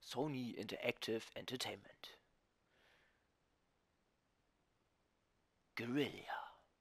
Sony Interactive Entertainment. Guerrilla.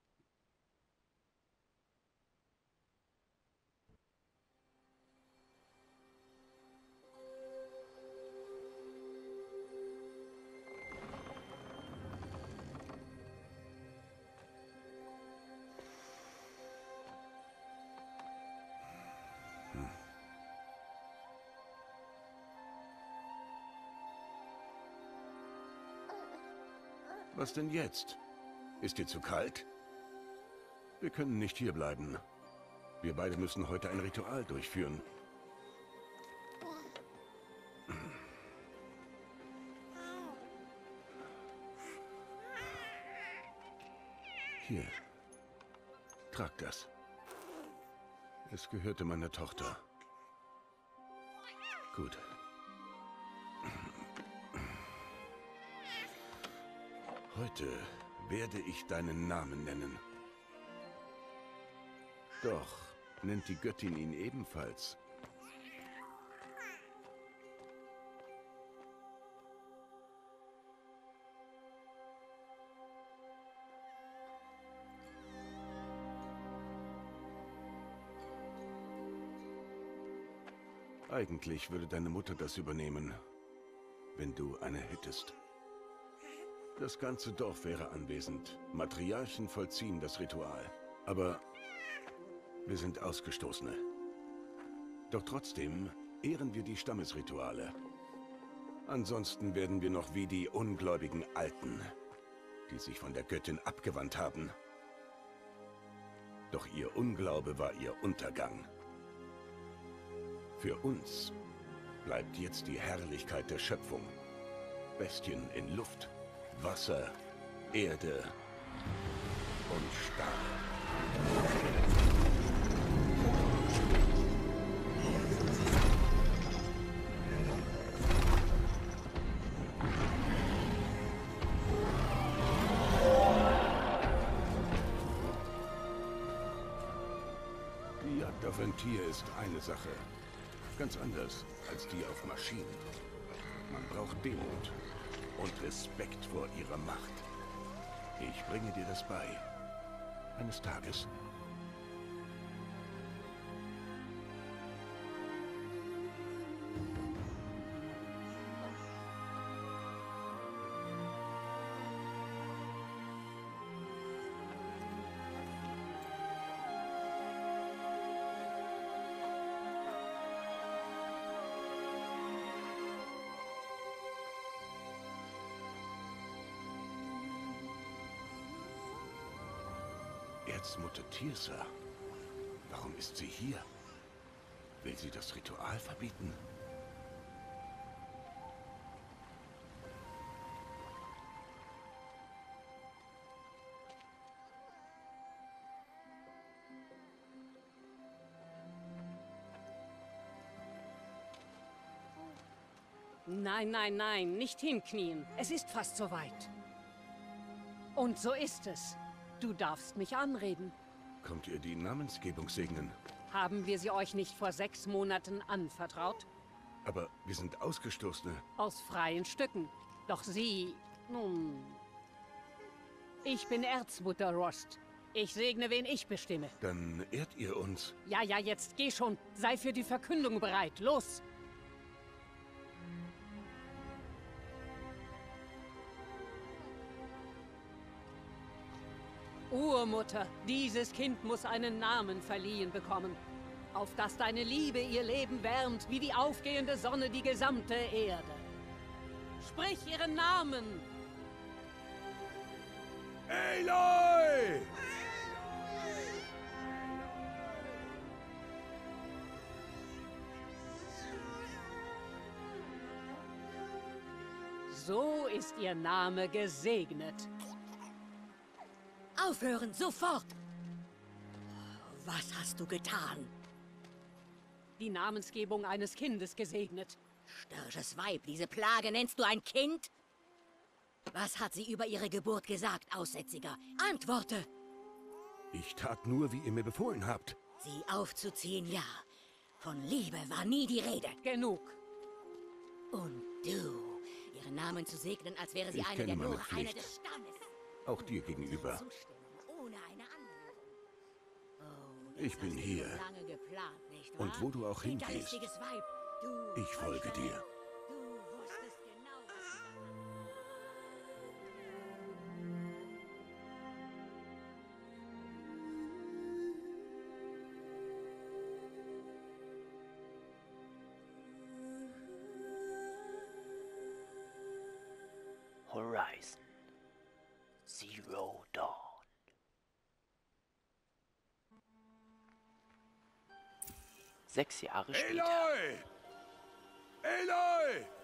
Was denn jetzt? Ist dir zu kalt? Wir können nicht hierbleiben. Wir beide müssen heute ein Ritual durchführen. Hier. Trag das. Es gehörte meiner Tochter. Gut. Heute werde ich deinen Namen nennen. Doch nennt die Göttin ihn ebenfalls. Eigentlich würde deine Mutter das übernehmen, wenn du eine hättest. Das ganze Dorf wäre anwesend. Matriarchen vollziehen das Ritual. Aber wir sind Ausgestoßene. Doch trotzdem ehren wir die Stammesrituale. Ansonsten werden wir noch wie die ungläubigen Alten, die sich von der Göttin abgewandt haben. Doch ihr Unglaube war ihr Untergang. Für uns bleibt jetzt die Herrlichkeit der Schöpfung. Bestien in Luft, Wasser, Erde und Stahl. Die Jagd auf ein Tier ist eine Sache. Ganz anders als die auf Maschinen. Man braucht Demut und Respekt vor ihrer Macht. Ich bringe dir das bei. Eines Tages. Erzmutter Tirsa. Warum ist sie hier? Will sie das Ritual verbieten? Nein, nein, nein, nicht hinknien. Es ist fast soweit. Und so ist es. Du darfst mich anreden. Kommt ihr die Namensgebung segnen? Haben wir sie euch nicht vor 6 Monaten anvertraut? Aber wir sind Ausgestoßene. Aus freien Stücken. Doch sie... nun... Ich bin Erzmutter Rost. Ich segne, wen ich bestimme. Dann ehrt ihr uns. Ja, ja, jetzt geh schon. Sei für die Verkündung bereit. Los! Urmutter, dieses Kind muss einen Namen verliehen bekommen, auf das deine Liebe ihr Leben wärmt, wie die aufgehende Sonne die gesamte Erde. Sprich ihren Namen! Aloy! So ist ihr Name gesegnet. Aufhören, sofort! Was hast du getan? Die Namensgebung eines Kindes gesegnet. Störrisches Weib, diese Plage nennst du ein Kind? Was hat sie über ihre Geburt gesagt, Aussätziger? Antworte! Ich tat nur, wie ihr mir befohlen habt. Sie aufzuziehen, ja. Von Liebe war nie die Rede. Genug. Und du, ihren Namen zu segnen, als wäre sie Ich eine kenne der meine Nora, eine Pflicht. des Stammes. Auch dir gegenüber. Zustimmung, ohne eine Anhörung. Oh, Ich das bin hast du hier. so lange geplant, nicht Und wahr? wo du auch hingehst, Hinterlistiges Weib. Du ich folge Heuchlerin. dir. Du wusstest genau, was du da machst. Horizon Zero Dawn. Sechs Jahre später. Aloy! Aloy!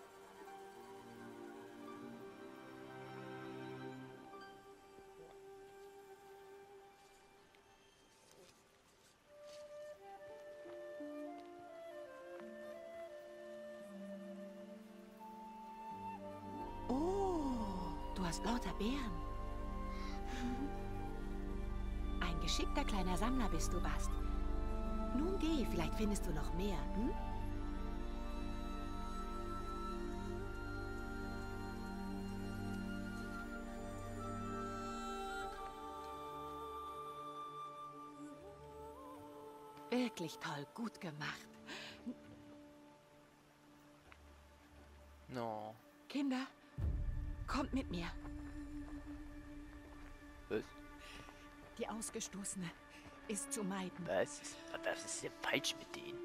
Oh, du hast lauter Beeren. Ein geschickter kleiner Sammler bist du, Bast. Nun geh, vielleicht findest du noch mehr, hm? Wirklich toll, gut gemacht. No. Kinder, kommt mit mir. Was? Die Ausgestoßene ist zu meiden. Was ist denn falsch mit denen?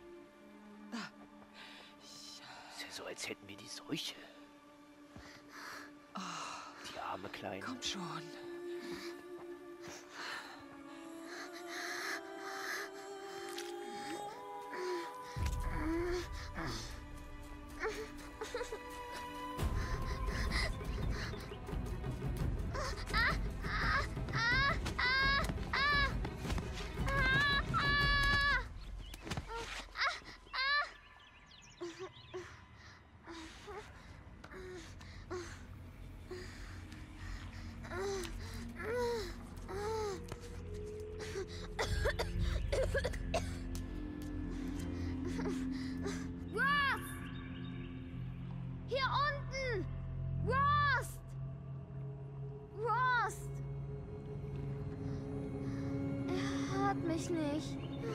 Ist ja so, als hätten wir die Seuche. Die arme Kleine. Kommt schon. Rost! Hier unten! Rost! Rost! Er hört mich nicht.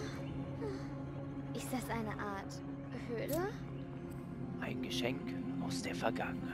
Ist das eine Art Höhle? Ein Geschenk aus der Vergangenheit.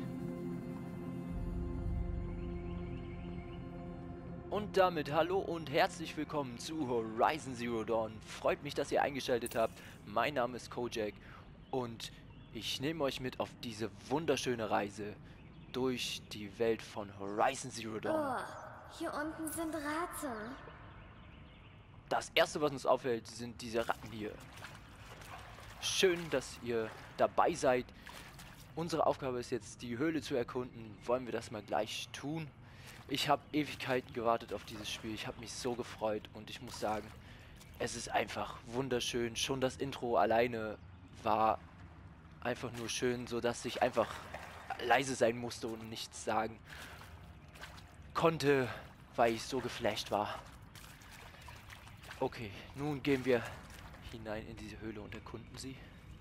Und damit hallo und herzlich willkommen zu Horizon Zero Dawn. Freut mich, dass ihr eingeschaltet habt. Mein Name ist Kojak und ich nehme euch mit auf diese wunderschöne Reise durch die Welt von Horizon Zero Dawn. Oh, hier unten sind Ratten. Das erste, was uns auffällt, sind diese Ratten hier. Schön, dass ihr dabei seid. Unsere Aufgabe ist jetzt, die Höhle zu erkunden. Wollen wir das mal gleich tun? Ich habe Ewigkeiten gewartet auf dieses Spiel. Ich habe mich so gefreut und ich muss sagen, es ist einfach wunderschön. Schon das Intro alleine war einfach nur schön, sodass ich einfach leise sein musste und nichts sagen konnte, weil ich so geflasht war. Okay, nun gehen wir hinein in diese Höhle und erkunden sie.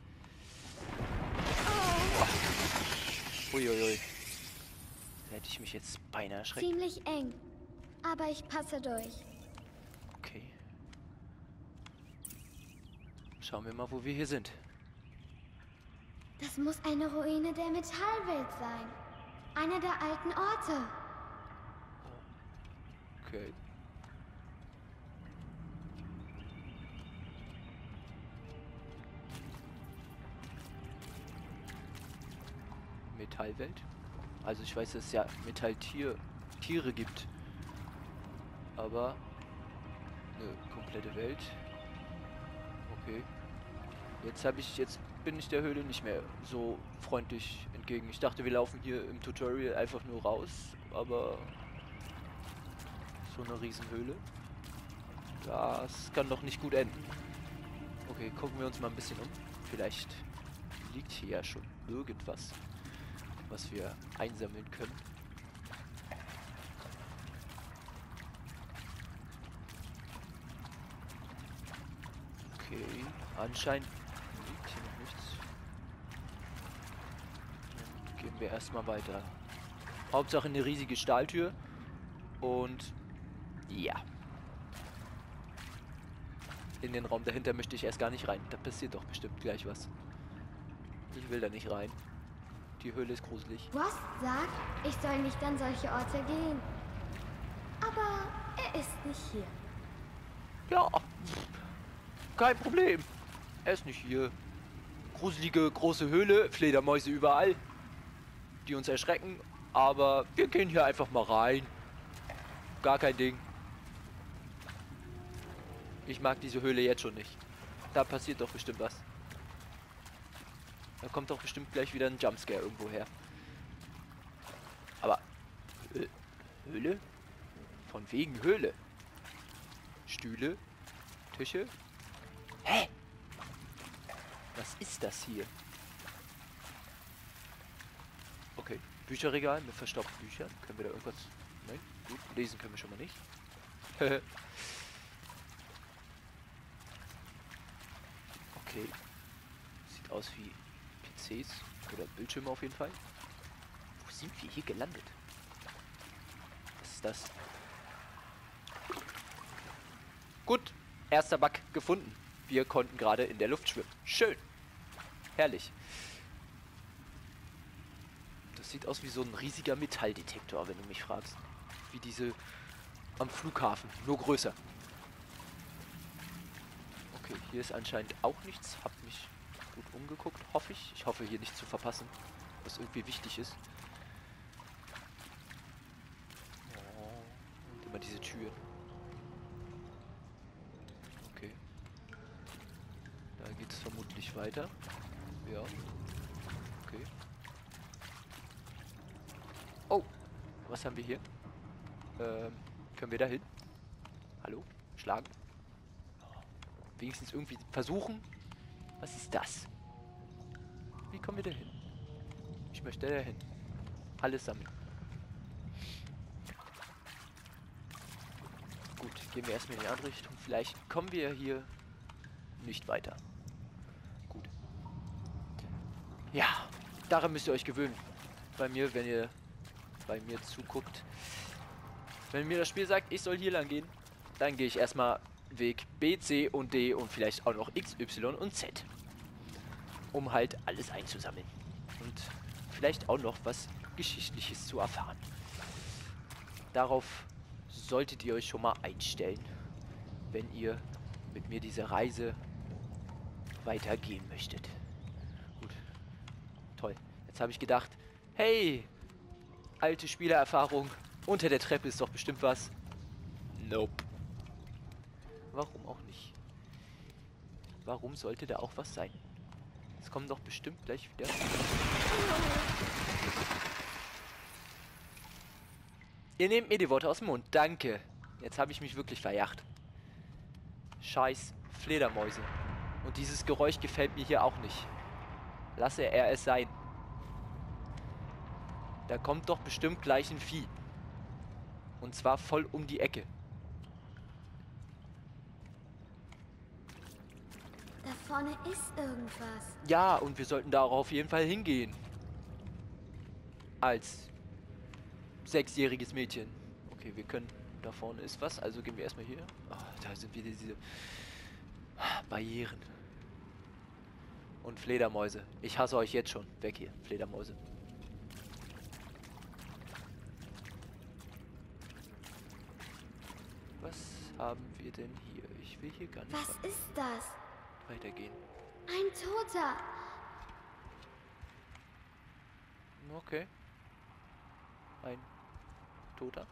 Uiuiui. Da hätte ich mich jetzt beinahe erschreckt. Ziemlich eng. Aber ich passe durch. Okay. Schauen wir mal, wo wir hier sind. Das muss eine Ruine der Metallwelt sein. Einer der alten Orte. Okay. Metallwelt? Also ich weiß, dass es ja Metalltiere gibt. Aber eine komplette Welt. Okay. Jetzt bin ich der Höhle nicht mehr so freundlich entgegen. Ich dachte, wir laufen hier im Tutorial einfach nur raus, aber so eine Riesenhöhle. Das kann doch nicht gut enden. Okay, gucken wir uns mal ein bisschen um. Vielleicht liegt hier ja schon irgendwas, was wir einsammeln können. Okay, anscheinend liegt hier noch nichts. wir erstmal weiter. Hauptsache eine riesige Stahltür. Und ja. In den Raum dahinter möchte ich erst gar nicht rein. Da passiert doch bestimmt gleich was. Ich will da nicht rein. Die Höhle ist gruselig. Rost sagt, ich soll nicht an solche Orte gehen. Aber er ist nicht hier. Ja, kein Problem. Er ist nicht hier. Gruselige große Höhle, Fledermäuse überall, die uns erschrecken. Aber wir gehen hier einfach mal rein. Gar kein Ding. Ich mag diese Höhle jetzt schon nicht. Da passiert doch bestimmt was. Da kommt doch bestimmt gleich wieder ein Jumpscare irgendwo her. Aber Höhle? Von wegen Höhle. Stühle? Tische? Hä? Was ist das hier? Okay, Bücherregal mit verstaubten Büchern. Können wir da irgendwas... Nein, gut, lesen können wir schon mal nicht. Okay. Sieht aus wie PCs oder Bildschirme auf jeden Fall. Wo sind wir hier gelandet? Was ist das? Gut, erster Bug gefunden. Wir konnten gerade in der Luft schwimmen. Schön. Herrlich. Das sieht aus wie so ein riesiger Metalldetektor, wenn du mich fragst. Wie diese am Flughafen, nur größer. Okay, hier ist anscheinend auch nichts. Hab mich gut umgeguckt, hoffe ich. Ich hoffe, hier nichts zu verpassen, was irgendwie wichtig ist. Oh, und immer diese Türen. Okay. Da geht es vermutlich weiter. Ja. Okay. Oh, was haben wir hier? Können wir da hin? Hallo? Schlagen? Wenigstens irgendwie versuchen. Was ist das? Wie kommen wir da hin? Ich möchte da hin. Alles sammeln. Gut, gehen wir erstmal in die andere Richtung. Vielleicht kommen wir hier nicht weiter. Gut. Ja, daran müsst ihr euch gewöhnen. Bei mir, wenn ihr bei mir zuguckt. Wenn mir das Spiel sagt, ich soll hier lang gehen, dann gehe ich erstmal Weg B, C und D und vielleicht auch noch X, Y und Z. Um halt alles einzusammeln. Und vielleicht auch noch was Geschichtliches zu erfahren. Darauf solltet ihr euch schon mal einstellen, wenn ihr mit mir diese Reise weitergehen möchtet. Gut. Toll. Jetzt habe ich gedacht, hey, alte Spielererfahrung, unter der Treppe ist doch bestimmt was. Nope. Warum auch nicht? Warum sollte da auch was sein? Es kommen doch bestimmt gleich wieder. Ihr nehmt mir die Worte aus dem Mund. Danke. Jetzt habe ich mich wirklich verjagt. Scheiß Fledermäuse. Und dieses Geräusch gefällt mir hier auch nicht. Lasse er es sein. Da kommt doch bestimmt gleich ein Vieh. Und zwar voll um die Ecke. Da vorne ist irgendwas. Ja, und wir sollten darauf auf jeden Fall hingehen. Als 6-jähriges Mädchen. Okay, wir können... Da vorne ist was, also gehen wir erstmal hier. Oh, da sind wieder diese Barrieren. Und Fledermäuse. Ich hasse euch jetzt schon. Weg hier, Fledermäuse. Was haben wir denn hier? Ich will hier gar nicht Was ist das? weitergehen. Ein Toter. Okay. Ein Toter.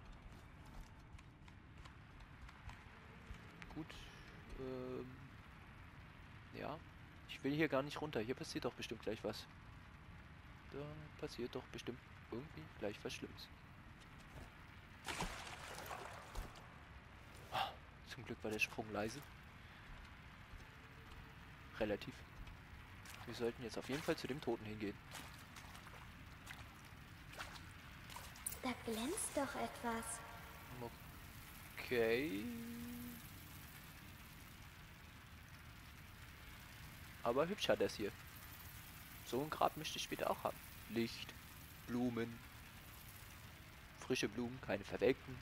Gut. Ja. Ich will hier gar nicht runter. Hier passiert doch bestimmt gleich was. Da passiert doch bestimmt irgendwie gleich was Schlimmes. Zum Glück war der Sprung leise. Relativ. Wir sollten jetzt auf jeden Fall zu dem Toten hingehen. Da glänzt doch etwas. Okay. Aber hübsch hat das hier. So ein Grab möchte ich später auch haben. Licht, Blumen. Frische Blumen, keine verwelkten.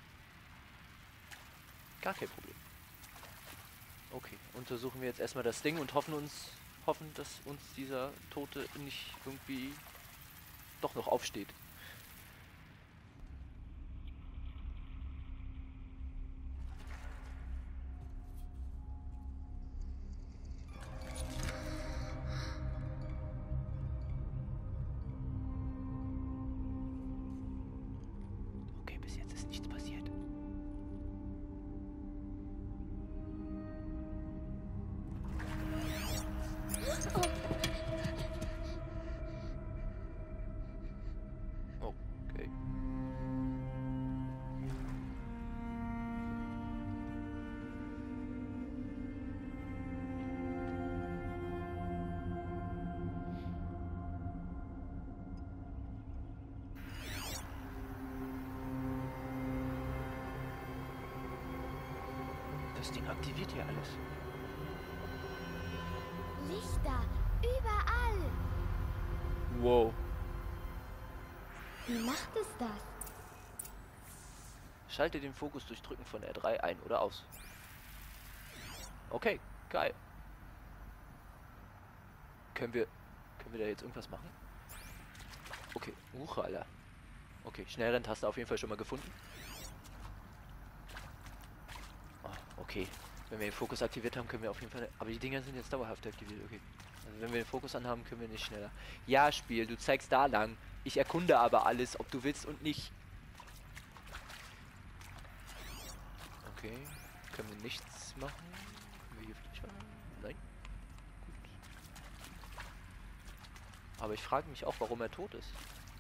Gar kein Problem. Okay, untersuchen wir jetzt erstmal das Ding und hoffen, dass uns dieser Tote nicht irgendwie doch noch aufsteht. Okay, bis jetzt ist nichts passiert. Okay. Das Ding aktiviert hier alles. Lichter, überall. Wow. Wie macht es das? Schalte den Fokus durch Drücken von R3 ein oder aus. Okay, geil. Können wir da jetzt irgendwas machen? Okay, Alter. Okay, Schnellrenntaste auf jeden Fall schon mal gefunden. Oh, okay. Wenn wir den Fokus aktiviert haben, können wir auf jeden Fall... Aber die Dinger sind jetzt dauerhaft aktiviert, okay. Also wenn wir den Fokus anhaben, können wir nicht schneller. Ja, Spiel, du zeigst da lang. Ich erkunde aber alles, ob du willst und nicht. Okay. Können wir nichts machen? Können wir hier vielleicht machen? Nein. Gut. Aber ich frage mich auch, warum er tot ist.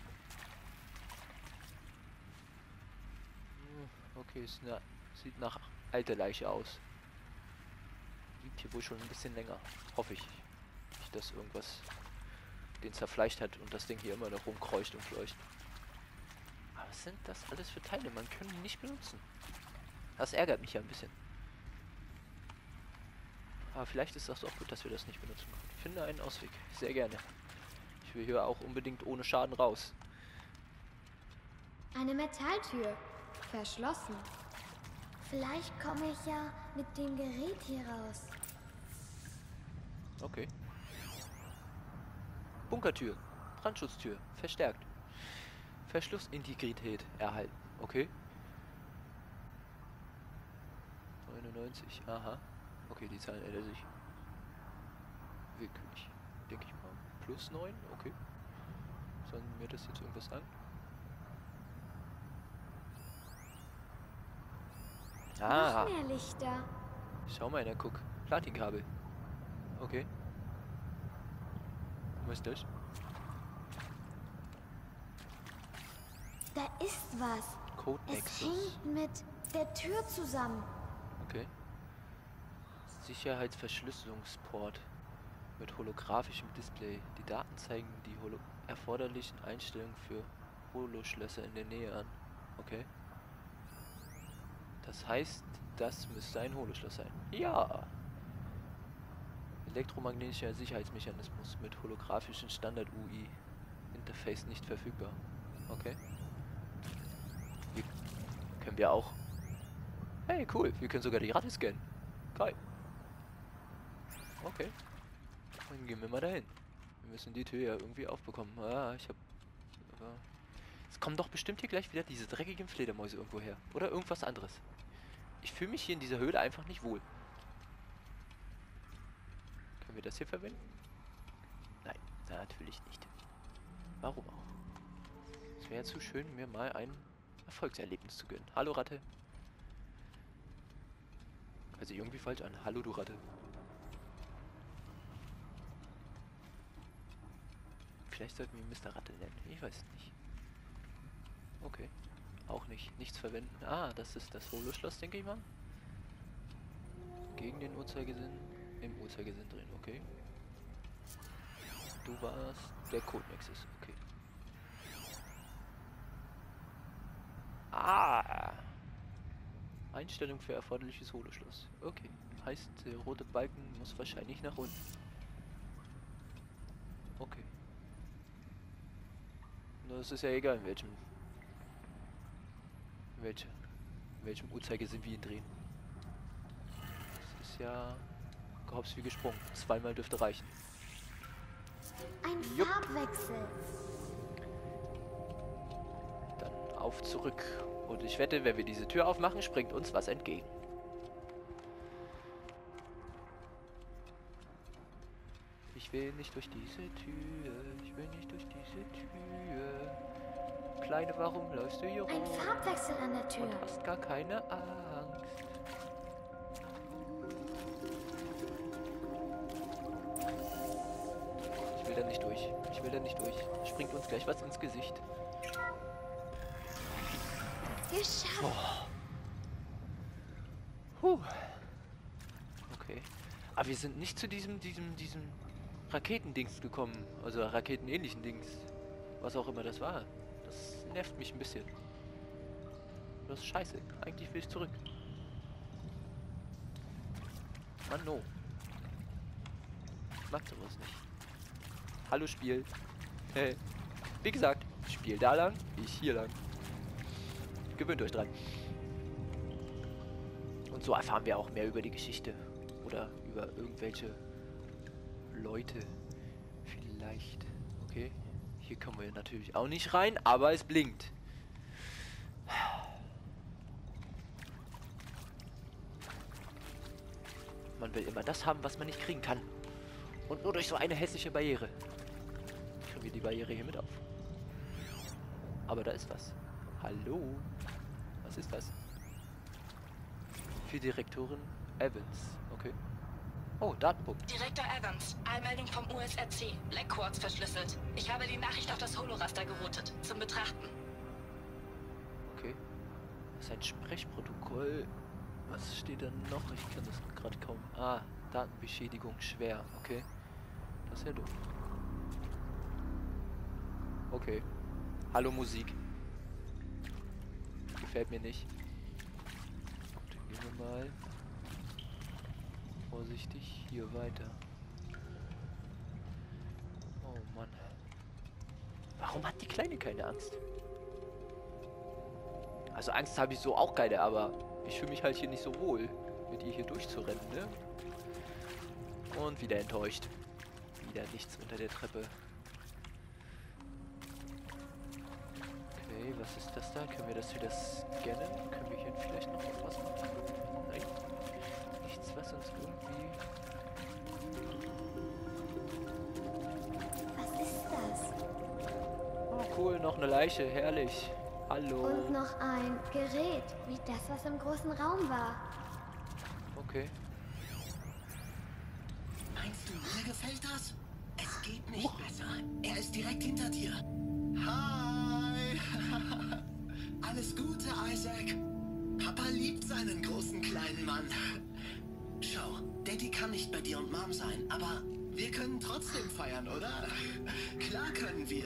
Okay, sieht nach alter Leiche aus. Liegt hier wohl schon ein bisschen länger. Hoffe ich. Nicht, dass irgendwas den zerfleischt hat und das Ding hier immer noch rumkreucht und fleucht. Aber was sind das alles für Teile? Man kann die nicht benutzen. Das ärgert mich ja ein bisschen. Aber vielleicht ist das auch gut, dass wir das nicht benutzen können. Ich finde einen Ausweg. Sehr gerne. Ich will hier auch unbedingt ohne Schaden raus. Eine Metalltür. Verschlossen. Vielleicht komme ich ja mit dem Gerät hier raus. Okay. Bunkertür. Brandschutztür. Verstärkt. Verschlussintegrität erhalten. Okay. 99. Aha. Okay, die Zahlen ändern sich. Willkürlich. Denke ich mal. Plus 9. Okay. Sollen mir das jetzt irgendwas sagen? Ah. Noch mehr Lichter. Schau mal, guck. Platinkabel. Okay. Was ist das? Da ist was. Code Es Nexus. hängt mit der Tür zusammen. Okay. Sicherheitsverschlüsselungsport mit holographischem Display. Die Daten zeigen die erforderlichen Einstellungen für Holoschlösser in der Nähe an. Okay. Das heißt, das müsste ein Holoschloss sein. Ja. Elektromagnetischer Sicherheitsmechanismus mit holographischen Standard-UI. Interface nicht verfügbar. Okay. Hier können wir auch... Hey, cool. Wir können sogar die Ratte scannen. Geil. Okay. Dann gehen wir mal dahin. Wir müssen die Tür ja irgendwie aufbekommen. Ah, ich hab... Es kommen doch bestimmt hier gleich wieder diese dreckigen Fledermäuse irgendwo her. Oder irgendwas anderes. Ich fühle mich hier in dieser Höhle einfach nicht wohl. Können wir das hier verwenden? Nein, natürlich nicht. Warum auch? Es wäre ja zu schön, mir mal ein Erfolgserlebnis zu gönnen. Hallo Ratte. Hört sich irgendwie falsch an. Hallo du Ratte. Vielleicht sollten wir Mr. Ratte nennen. Ich weiß nicht. Okay. Auch nicht. Nichts verwenden. Ah, das ist das Holoschloss, denke ich mal. Gegen den Uhrzeigersinn. Im Uhrzeigersinn drin, okay. Du warst der Code Nexus, okay. Ah! Einstellung für erforderliches Holoschloss. Okay. Heißt, der rote Balken muss wahrscheinlich nach unten. Okay. Nur es ist ja egal, in welchem Uhrzeigersinn wir ihn drehen. Das ist ja gehops wie gesprungen. Zweimal dürfte reichen. Ein Jupp. Farbwechsel. Dann auf zurück. Und ich wette, wenn wir diese Tür aufmachen, springt uns was entgegen. Ich will nicht durch diese Tür. Ich will nicht durch diese Tür. Kleine, warum läufst du hier rum? Ein Farbwechsel an der Tür. Und hast gar keine Angst. Ich will da nicht durch. Ich will da nicht durch. Springt uns gleich was ins Gesicht. Geschafft. Okay. Aber wir sind nicht zu diesem Raketendings gekommen. Also raketenähnlichen Dings. Was auch immer das war. Das nervt mich ein bisschen. Das ist scheiße. Eigentlich will ich zurück. Mann, no. Ich mag sowas nicht. Hallo Spiel. Wie gesagt, Spiel da lang, ich hier lang. Gewöhnt euch dran. Und so erfahren wir auch mehr über die Geschichte. Oder über irgendwelche Leute. Vielleicht. Okay. Hier kommen wir natürlich auch nicht rein, aber es blinkt. Man will immer das haben, was man nicht kriegen kann. Und nur durch so eine hässliche Barriere. Kriegen wir die Barriere hier mit auf. Aber da ist was. Hallo? Was ist das? Für Direktorin Evans. Okay. Oh, Datenpunkt. Direktor Evans, Allmeldung vom USRC. Black Quartz verschlüsselt. Ich habe die Nachricht auf das Holoraster geroutet. Zum Betrachten. Okay. Das ist ein Sprechprotokoll. Was steht da noch? Ich kann das gerade kaum... Ah, Datenbeschädigung schwer. Okay. Das ist ja doof. Okay. Hallo Musik. Gefällt mir nicht. Dann gehen wir mal vorsichtig hier weiter. Oh Mann. Warum hat die Kleine keine Angst? Also Angst habe ich so auch keine, aber ich fühle mich halt hier nicht so wohl, mit ihr hier durchzurennen, ne? Und wieder enttäuscht. Wieder nichts unter der Treppe. Okay, was ist das da? Können wir das wieder scannen? Können wir hier vielleicht noch etwas machen? Nein. Nichts, was uns irgendwie... Was ist das? Oh cool, noch eine Leiche. Herrlich. Hallo. Und noch ein Gerät, wie das, was im großen Raum war. Okay. Meinst du, mir gefällt das? Es geht nicht besser. Er ist direkt hinter dir. Hi! Alles Gute, Isaac. Papa liebt seinen großen kleinen Mann. Schau, Daddy kann nicht bei dir und Mom sein, aber wir können trotzdem feiern, oder? Klar können wir.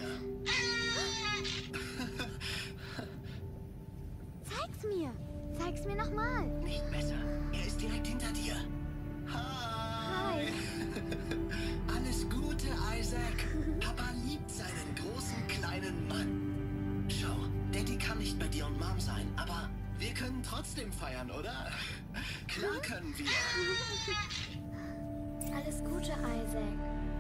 Zeig's mir. Zeig's mir nochmal. Nicht besser. Er ist direkt hinter dir. Hi! Alles Gute, Isaac. Papa liebt seinen großen kleinen Mann. Schau, Daddy kann nicht bei dir und Mom sein, aber wir können trotzdem feiern, oder? Klar können wir. Alles Gute, Isaac.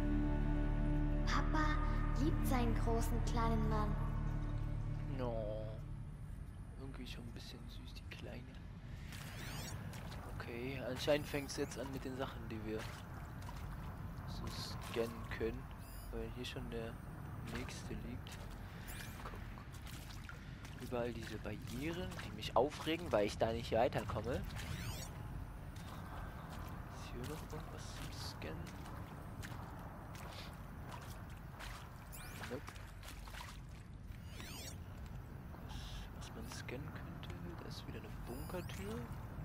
Papa liebt seinen großen kleinen Mann. No. Irgendwie schon ein bisschen süß, die Kleine. Okay, anscheinend fängt es jetzt an mit den Sachen, die wir so scannen können. Weil hier schon der nächste liegt. Guck. Überall diese Barrieren, die mich aufregen, weil ich da nicht weiterkomme. Ist hier noch irgendwas zum Scannen? Nope. Was man scannen könnte. Da ist wieder eine Bunkertür.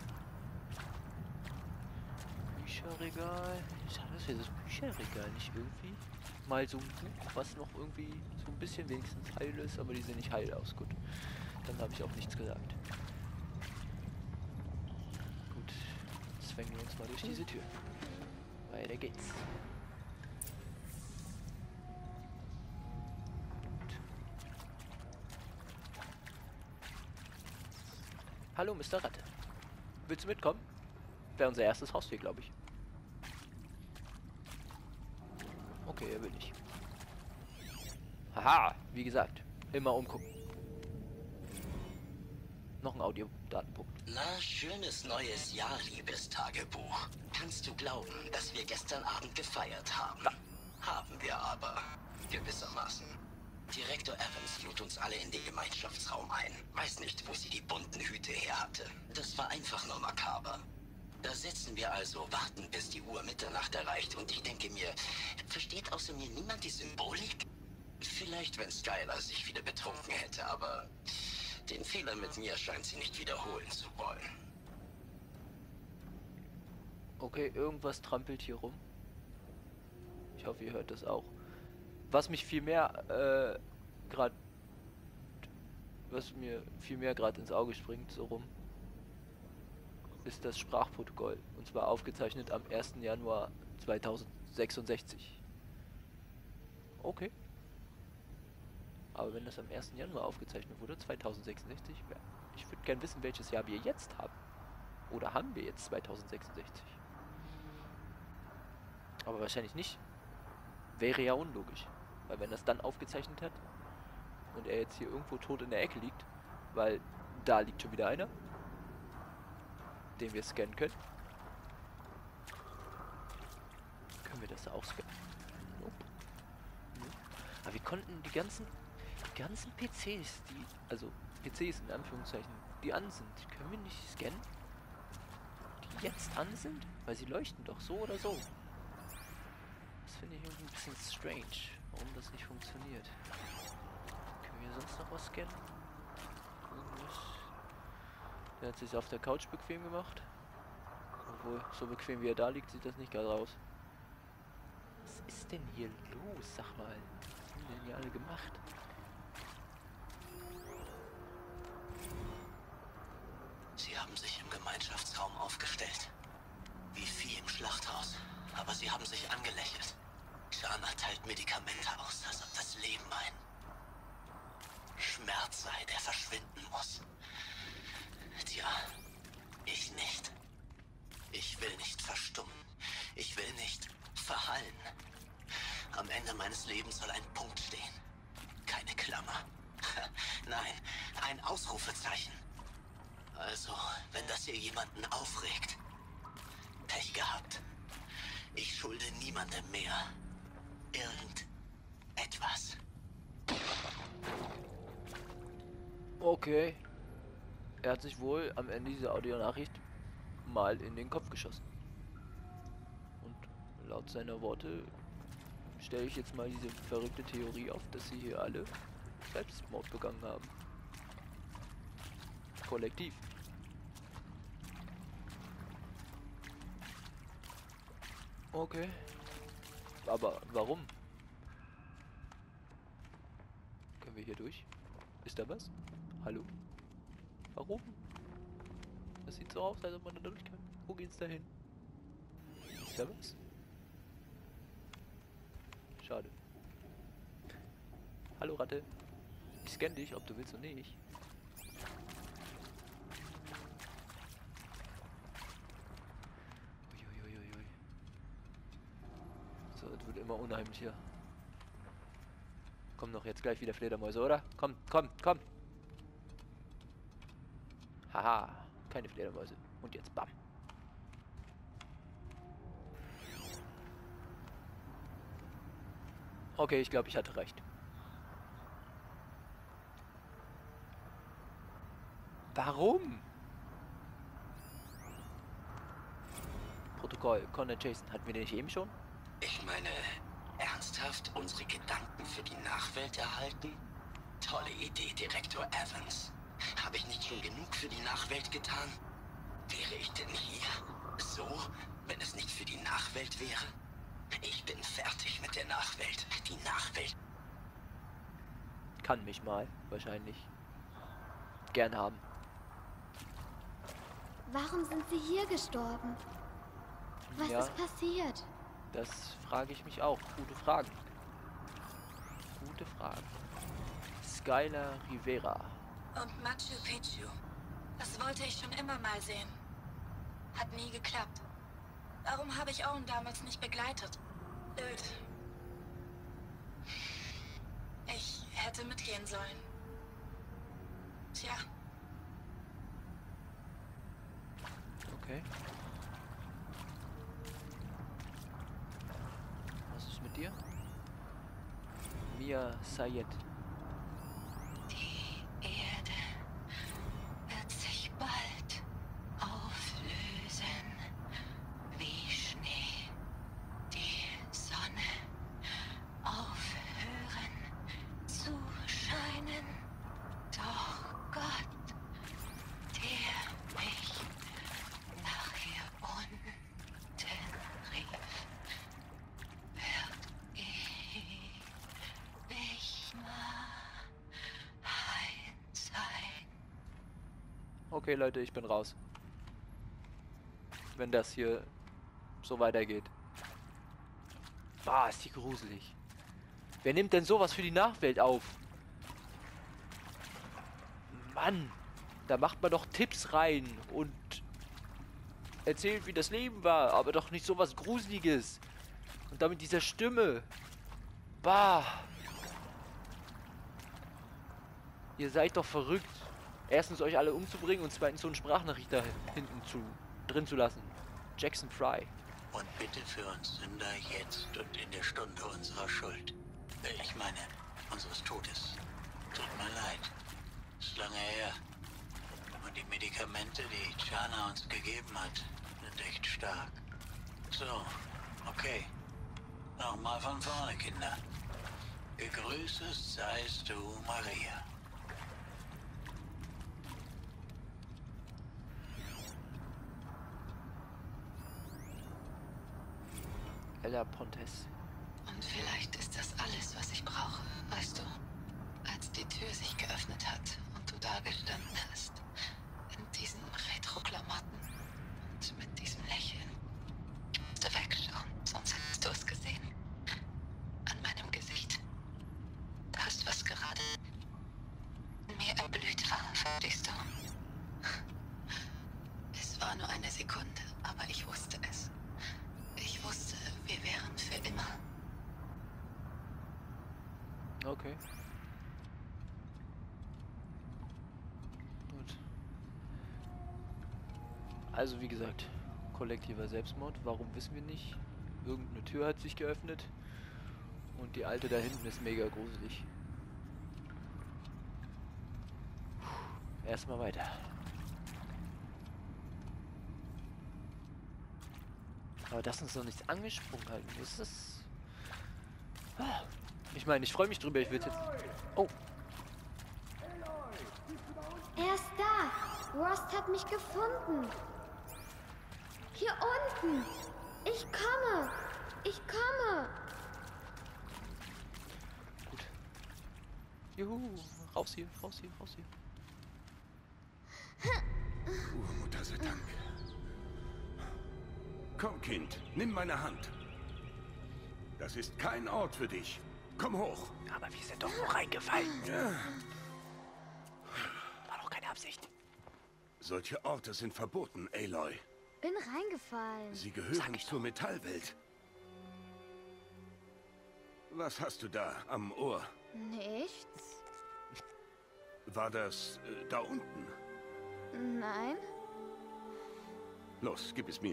Bücherregal. Schade, dass wir das Bücherregal nicht irgendwie mal so ein Buch, was noch irgendwie so ein bisschen wenigstens heil ist, aber die sehen nicht heil aus. Gut, dann habe ich auch nichts gesagt. Gut, zwängen wir uns mal durch diese Tür. Weiter geht's. Gut. Hallo, Mr. Ratte. Willst du mitkommen? Wäre unser erstes Haustier, glaube ich. Okay, er will nicht. Haha, wie gesagt, immer umgucken. Noch ein Audiodatenpunkt. Na, schönes neues Jahr, liebes Tagebuch. Kannst du glauben, dass wir gestern Abend gefeiert haben? Ja. Haben wir aber. Gewissermaßen. Direktor Evans lud uns alle in den Gemeinschaftsraum ein. Weiß nicht, wo sie die bunten Hüte her hatte. Das war einfach nur makaber. Da sitzen wir also, warten, bis die Uhr Mitternacht erreicht und ich denke mir, versteht außer mir niemand die Symbolik? Vielleicht, wenn Skylar sich wieder betrunken hätte, aber den Fehler mit mir scheint sie nicht wiederholen zu wollen. Okay, irgendwas trampelt hier rum. Ich hoffe, ihr hört das auch. Was mir viel mehr gerade ins Auge springt, so rum, ist das Sprachprotokoll. Und zwar aufgezeichnet am 1. Januar 2066. Okay. Aber wenn das am 1. Januar aufgezeichnet wurde, 2066, ich würde gern wissen, welches Jahr wir jetzt haben. Oder haben wir jetzt 2066? Aber wahrscheinlich nicht. Wäre ja unlogisch. Weil wenn das dann aufgezeichnet hat und er jetzt hier irgendwo tot in der Ecke liegt, weil da liegt schon wieder einer, den wir scannen können. Können wir das auch scannen? Nope. Nope. Aber wir konnten die ganzen PCs, also PCs in Anführungszeichen, die an sind, können wir nicht scannen? Die jetzt an sind? Weil sie leuchten doch so oder so. Das finde ich irgendwie ein bisschen strange, warum das nicht funktioniert. Können wir sonst noch was scannen? Irgendwas. Der hat sich auf der Couch bequem gemacht. Obwohl, so bequem wie er da liegt, sieht das nicht gerade aus. Was ist denn hier los? Sag mal, was haben die denn hier alle gemacht? Sie haben sich im Gemeinschaftsraum aufgestellt. Wie Vieh im Schlachthaus. Aber sie haben sich angelächelt. Shana teilt Medikamente aus, als ob das Leben ein Schmerz sei, der verschwinden muss. Tja, ich nicht. Ich will nicht verstummen. Ich will nicht verhallen. Am Ende meines Lebens soll ein Punkt stehen. Keine Klammer. Nein, ein Ausrufezeichen. Also, wenn das hier jemanden aufregt, Pech gehabt. Ich schulde niemandem mehr irgendetwas. Okay. Er hat sich wohl am Ende dieser Audionachricht mal in den Kopf geschossen. Und laut seiner Worte stelle ich jetzt mal diese verrückte Theorie auf, dass sie hier alle Selbstmord begangen haben. Kollektiv. Okay. Aber warum? Können wir hier durch? Ist da was? Hallo? Warum? Das sieht so aus, als ob man da durch kann. Wo geht's da hin? Ist da was? Schade. Hallo Ratte. Ich scanne dich, ob du willst oder nicht. Uiuiuiui. So, es wird immer unheimlicher. Kommen doch jetzt gleich wieder Fledermäuse, oder? Komm, komm, komm! Haha, keine Fledermäuse. Und jetzt bam. Okay, ich glaube, ich hatte recht. Warum? Protokoll, Connor Jason, hatten wir den nicht eben schon? Ich meine, ernsthaft unsere Gedanken für die Nachwelt erhalten? Tolle Idee, Direktor Evans. Habe ich nicht schon genug für die Nachwelt getan? Wäre ich denn hier? So, wenn es nicht für die Nachwelt wäre? Ich bin fertig mit der Nachwelt. Die Nachwelt Kann mich mal, wahrscheinlich. Gern haben. Warum sind sie hier gestorben? Was Ja, ist passiert? das frage ich mich auch. Gute Fragen. Gute Fragen. Skylar Rivera. Und Machu Picchu. Das wollte ich schon immer mal sehen. Hat nie geklappt. Warum habe ich Owen damals nicht begleitet? Blöd. Ich hätte mitgehen sollen. Tja. Okay. Was ist mit dir? Mia Sayed. Die Erde wird sich bald auflösen, wie Schnee. Die Sonne aufhören zu scheinen. Doch Gott, der mich nach hier unten rief, wird ewig mein sein. Okay, Leute, ich bin raus. Wenn das hier so weitergeht. Bah, ist die gruselig. Wer nimmt denn sowas für die Nachwelt auf? Mann, da macht man doch Tipps rein und erzählt, wie das Leben war, aber doch nicht sowas Gruseliges. Und dann mit dieser Stimme. Bah. Ihr seid doch verrückt. Erstens euch alle umzubringen und zweitens so eine Sprachnachricht da hinten drin zu lassen. Jackson Fry. Und bitte für uns Sünder jetzt und in der Stunde unserer Schuld. Ich meine, unseres Todes. Tut mir leid. Ist lange her. Und die Medikamente, die Chana uns gegeben hat, sind echt stark. So, okay. Nochmal von vorne, Kinder. Gegrüßet seist du, Maria. Ella Pontes. Und vielleicht ist das alles, was ich brauche, weißt du? Als die Tür sich geöffnet hat und du da gestanden hast, in diesen Retro-Klamotten und mit diesem Lächeln. Ich musste wegschauen, sonst hättest du es gesehen. An meinem Gesicht. Das, was gerade in mir erblüht war, verstehst du? Es war nur eine Sekunde, aber ich wusste es. Ich wusste, wir wären für immer. Okay. Gut. Also wie gesagt, kollektiver Selbstmord. Warum wissen wir nicht? Irgendeine Tür hat sich geöffnet. Und die alte da hinten ist mega gruselig. Erstmal weiter. Aber dass uns noch nichts angesprungen halten, ist es. Ich meine, ich freue mich drüber, ich will jetzt. Oh. Er ist da. Rost hat mich gefunden. Hier unten. Ich komme. Ich komme. Gut. Juhu. Raus hier, raus hier, raus hier. Urmutter sei Dank. Komm, Kind, nimm meine Hand. Das ist kein Ort für dich. Komm hoch. Aber wir sind doch nur reingefallen. Ja. War doch keine Absicht. Solche Orte sind verboten, Aloy. Bin reingefallen. Sie gehören zur Metallwelt. Was hast du da am Ohr? Nichts. War das da unten? Nein. Los, gib es mir.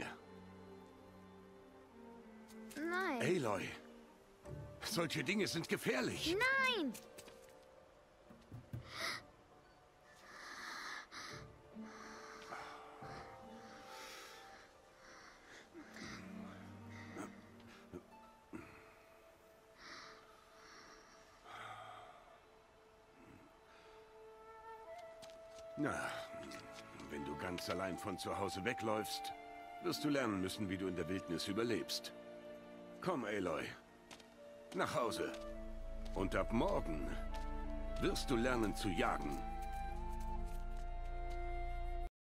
Nein. Aloy, solche Dinge sind gefährlich. Nein! Na, wenn du ganz allein von zu Hause wegläufst, wirst du lernen müssen, wie du in der Wildnis überlebst. Komm, Aloy. Nach Hause. Und ab morgen wirst du lernen zu jagen.